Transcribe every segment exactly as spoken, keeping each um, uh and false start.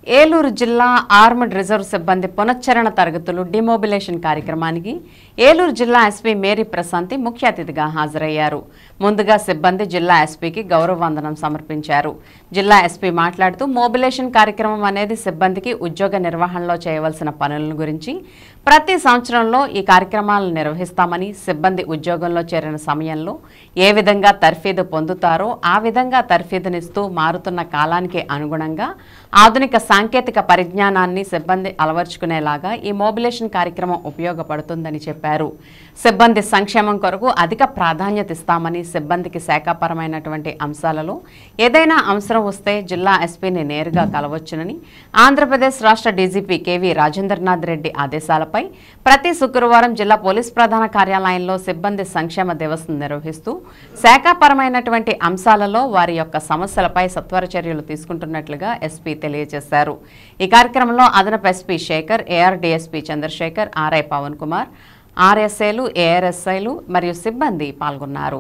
ఏలూరు జిల్లా armed reserve సిబ్బంది పునశ్చరణ తరగతులు డిమోబిలేషన్ కార్యక్రమానికి ఏలూరు జిల్లా ఎస్పీ మేరీ ప్రశాంతి ముఖ్య అతిథిగా హాజరయ్యారు. ముందుగా సిబ్బంది జిల్లా ఎస్పీకి గౌరవ వందనం సమర్పించారు. జిల్లా ఎస్పీ మాట్లాడుతూ మోబిలేషన్ కార్యక్రమం అనేది సిబ్బందికి ఉద్యోగ నిర్వహణలో చేయవలసిన పనుల గురించి ప్రతి సంవత్సరంలో ఈ కార్యక్రమాలను నిర్వహిస్తామని, సిబ్బంది ఉద్యోగంలో చేరిన సమయంలో ఏ విధంగా తర్ఫీదు పొందుతారో ఆ విధంగా తర్ఫీదునిస్తూ మారుతున్న కాలానికి అనుగుణంగా ఆధునిక సాంకేతిక పరిజ్ఞానాన్ని సిబ్బంది అలవర్చుకునేలాగా ఈ మోబిలేషన్ కార్యక్రమం ఉపయోగపడుతుందని చెప్పారు. సిబ్బంది సంక్షేమం కొరకు అధిక ప్రాధాన్యత ఇస్తామని, సిబ్బందికి శాఖాపరమైనటువంటి అంశాలలో ఏదైనా అవసరం వస్తే జిల్లా ఎస్పీని నేరుగా కలవచ్చునని, ఆంధ్రప్రదేశ్ రాష్ట్ర డీజీపీ కేవీ రాజేంద్రనాథ్ రెడ్డి ఆదేశాలపై ప్రతి శుక్రవారం జిల్లా పోలీస్ ప్రధాన కార్యాలయంలో సిబ్బంది సంక్షేమ దివస్ నిర్వహిస్తూ శాఖాపరమైనటువంటి అంశాలలో వారి యొక్క సమస్యలపై సత్వర చర్యలు తీసుకుంటున్నట్లుగా ఎస్పీ తెలియజేశారు. ఈ కార్యక్రమంలో అదనపు SP Shekhar, AR DSP Chandrashekhar, RI Pavan Kumar, ఆర్ఎస్ఐలు, ఏఆర్ఎస్ఐలు మరియు సిబ్బంది పాల్గొన్నారు.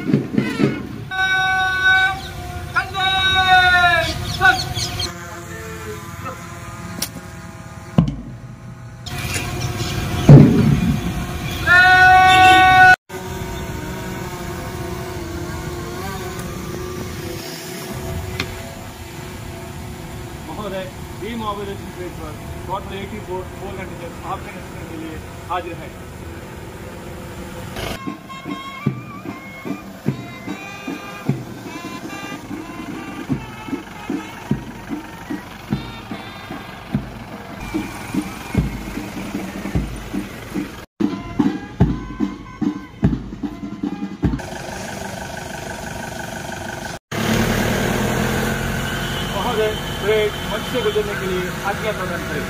महोदय डीमोबिलाइजेशन पेज पर टोटल एटी फोर फोर घंटे आपके के लिए हाजिर है. महोदय ट्रेन मंच से गुजरने के लिए आज्ञा प्रदान करें.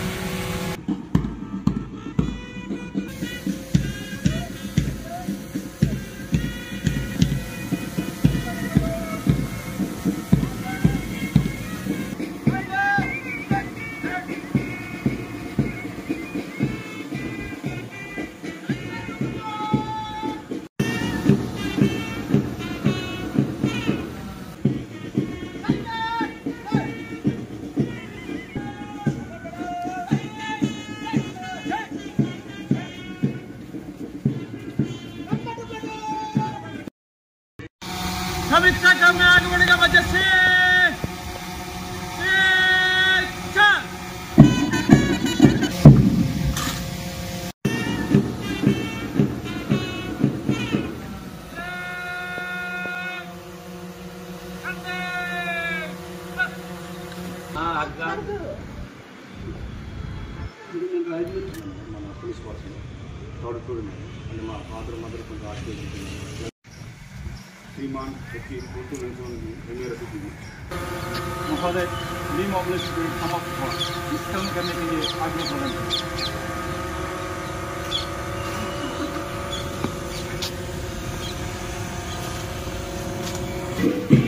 समीक्षा क्रम में आगे बढ़ेगा वजह से श्रीमान महोदय डीमोबिलाइजेशन समाप्त हुआ. निष्कर्म करने के लिए आज्ञा प्रदान करें.